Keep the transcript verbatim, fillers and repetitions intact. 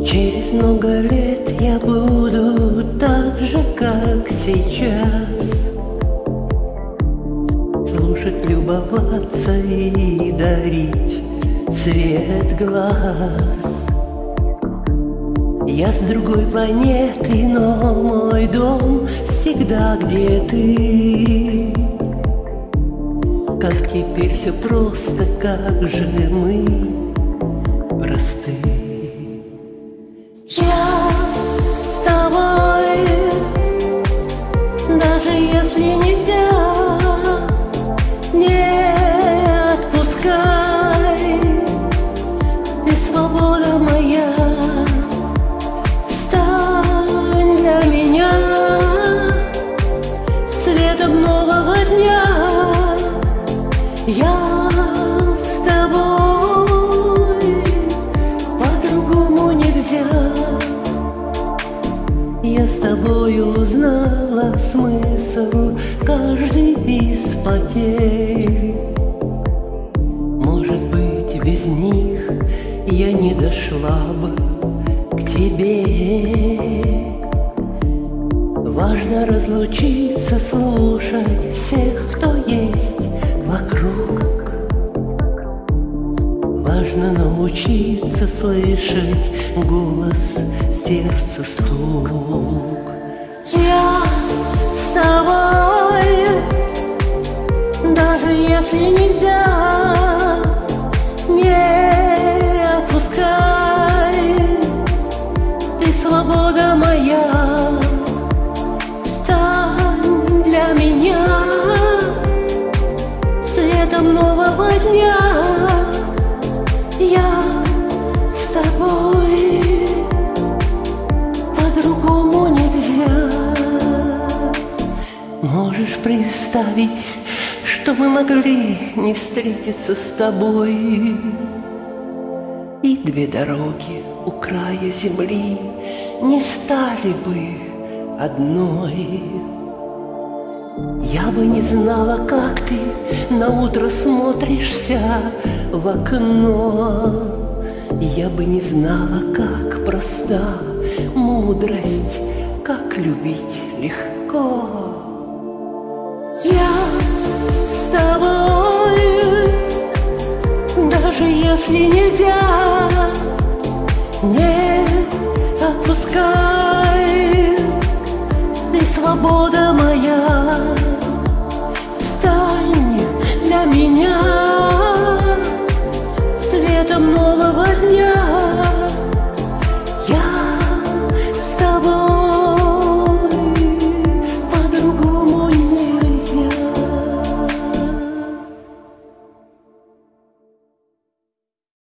Через много лет я буду так же, как сейчас, слушать, любоваться и дарить свет глаз. Я с другой планеты, но мой дом всегда где ты. Как теперь все просто, как же мы просты. Я с тобой, даже если нельзя, не отпускай. Ты свобода моя, стань для меня светом нового дня. Я с тобой, по-другому нельзя. Я с тобой узнала смысл каждой из потерь. Может быть, без них я не дошла бы к тебе. Важно разлучиться, слушать всех, кто есть вокруг. Важно научиться слышать голос сердца стук. Я с тобой, даже если нельзя, не отпускай. Ты свобода моя, стань для меня светом нового дня. Я с тобой, по-другому нельзя. Можешь представить, что мы могли не встретиться с тобой, и две дороги у края земли не стали бы одной. Я бы не знала, как ты наутро смотришься в окно. Я бы не знала, как проста мудрость, как любить легко. Я с тобой, даже если нельзя, не отпускай. Ты свобода моя, стань для меня светом нового